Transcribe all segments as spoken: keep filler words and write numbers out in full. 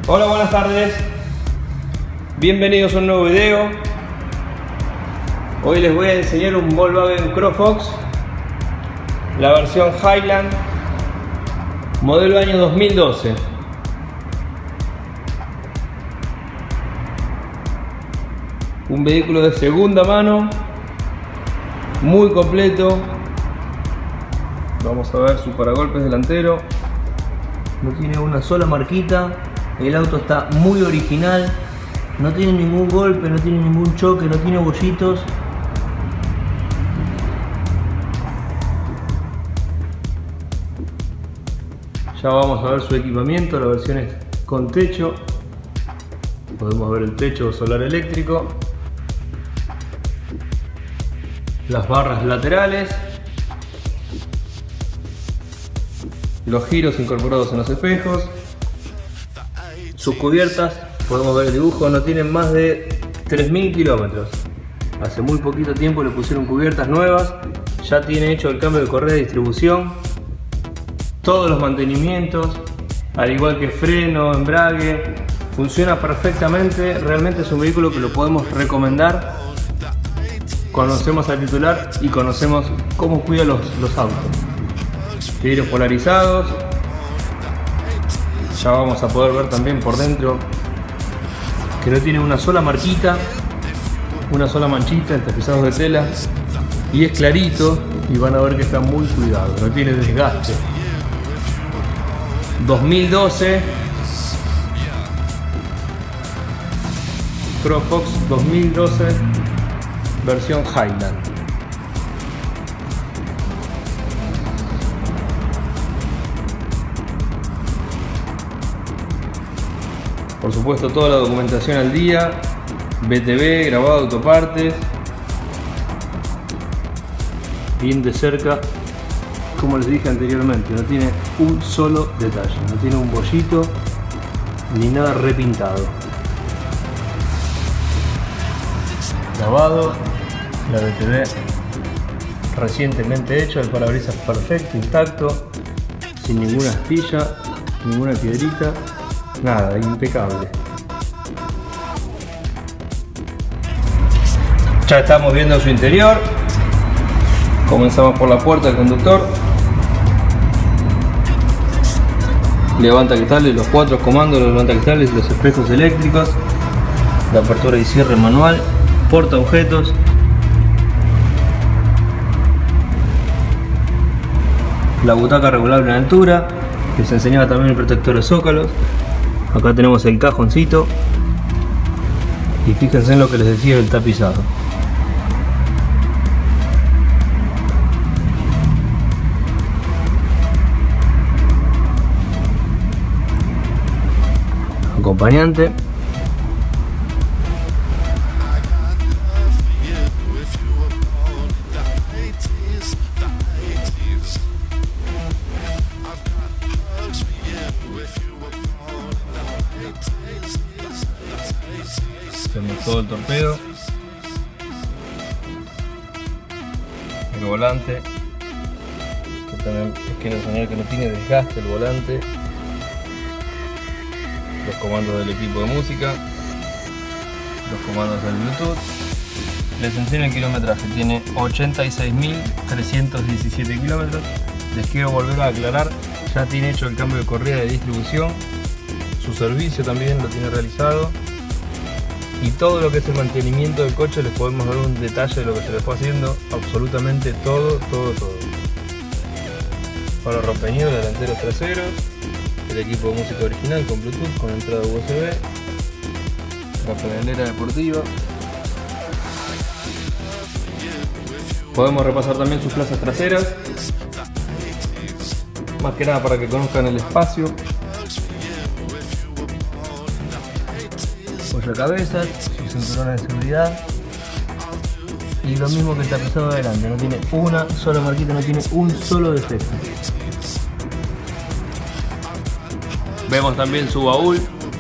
Hola, buenas tardes. Bienvenidos a un nuevo video. Hoy les voy a enseñar un Volkswagen CrossFox, la versión Highland, modelo año dos mil doce. Un vehículo de segunda mano, muy completo. Vamos a ver su paragolpes delantero. No tiene una sola marquita. El auto está muy original. No tiene ningún golpe, no tiene ningún choque, no tiene bollitos. Ya vamos a ver su equipamiento. La versión es con techo. Podemos ver el techo solar eléctrico. Las barras laterales. Los giros incorporados en los espejos. Sus cubiertas, podemos ver el dibujo, no tienen más de tres mil kilómetros. Hace muy poquito tiempo le pusieron cubiertas nuevas. Ya tiene hecho el cambio de correa de distribución. Todos los mantenimientos, al igual que freno, embrague. Funciona perfectamente. Realmente es un vehículo que lo podemos recomendar. Conocemos al titular y conocemos cómo cuida los, los autos. Vidrios polarizados. Ya vamos a poder ver también por dentro que no tiene una sola marquita, una sola manchita en tapizados de tela, y es clarito, y van a ver que está muy cuidado, no tiene desgaste. dos mil doce CrossFox dos mil doce versión Highland. Por supuesto, toda la documentación al día, B T V, grabado de autopartes, bien de cerca, como les dije anteriormente, no tiene un solo detalle, no tiene un bollito ni nada repintado. Grabado, la B T V recientemente hecho, el parabrisas perfecto, intacto, sin ninguna astilla, ninguna piedrita. Nada, impecable. Ya estamos viendo su interior. Comenzamos por la puerta del conductor. Levanta cristales, los cuatro comandos, los levanta cristales, los espejos eléctricos, la apertura y cierre manual, porta objetos. La butaca regulable en altura. Les enseñaba también el protector de zócalos. Acá tenemos el cajoncito y fíjense en lo que les decía del tapizado. Acompañante. Tenemos todo el torpedo, el volante, que también les quiero enseñar que no tiene desgaste el volante, los comandos del equipo de música, los comandos del Bluetooth. Les enseño el kilometraje, tiene ochenta y seis mil trescientos diecisiete kilómetros. Les quiero volver a aclarar, ya tiene hecho el cambio de correa de distribución, su servicio también lo tiene realizado. Y todo lo que es el mantenimiento del coche les podemos dar un detalle de lo que se le fue haciendo, absolutamente todo, todo, todo. Para rompeñidos delanteros traseros, el equipo de música original con Bluetooth, con entrada U S B, la pedalera deportiva. Podemos repasar también sus plazas traseras, más que nada para que conozcan el espacio. Cabezas, sus cinturones de seguridad, y lo mismo que el tapizado de adelante, no tiene una sola marquita, no tiene un solo defecto. Vemos también su baúl,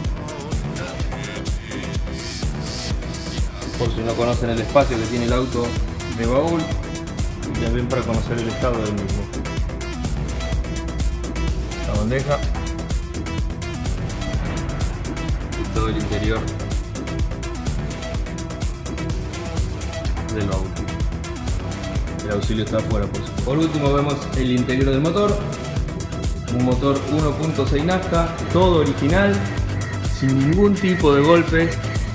por si no conocen el espacio que tiene el auto de baúl, y también para conocer el estado del mismo. La bandeja, todo el interior del auto. El auxilio está afuera, pues. Por último vemos el interior del motor. Un motor uno punto seis nafta, todo original, sin ningún tipo de golpe.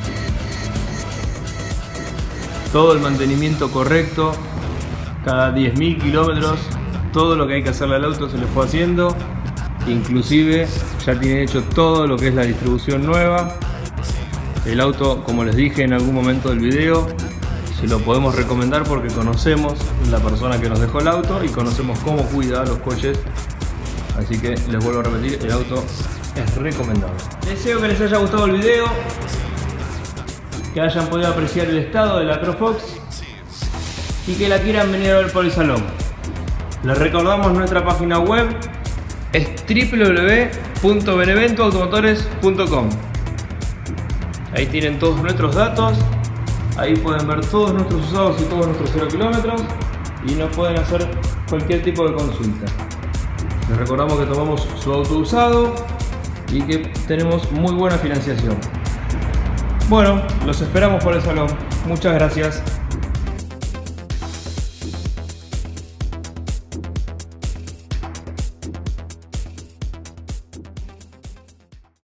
Todo el mantenimiento correcto. Cada diez mil kilómetros, todo lo que hay que hacerle al auto se le fue haciendo. Inclusive ya tiene hecho todo lo que es la distribución nueva. El auto, como les dije en algún momento del video, se lo podemos recomendar porque conocemos la persona que nos dejó el auto y conocemos cómo cuida los coches. Así que les vuelvo a repetir, el auto es recomendable. Deseo que les haya gustado el video, que hayan podido apreciar el estado de la Crofox y que la quieran venir a ver por el salón. Les recordamos nuestra página web es w w w punto benevento automotores punto com. Ahí tienen todos nuestros datos. Ahí pueden ver todos nuestros usados y todos nuestros cero kilómetros y nos pueden hacer cualquier tipo de consulta. Les recordamos que tomamos su auto usado y que tenemos muy buena financiación. Bueno, los esperamos por el salón. Muchas gracias.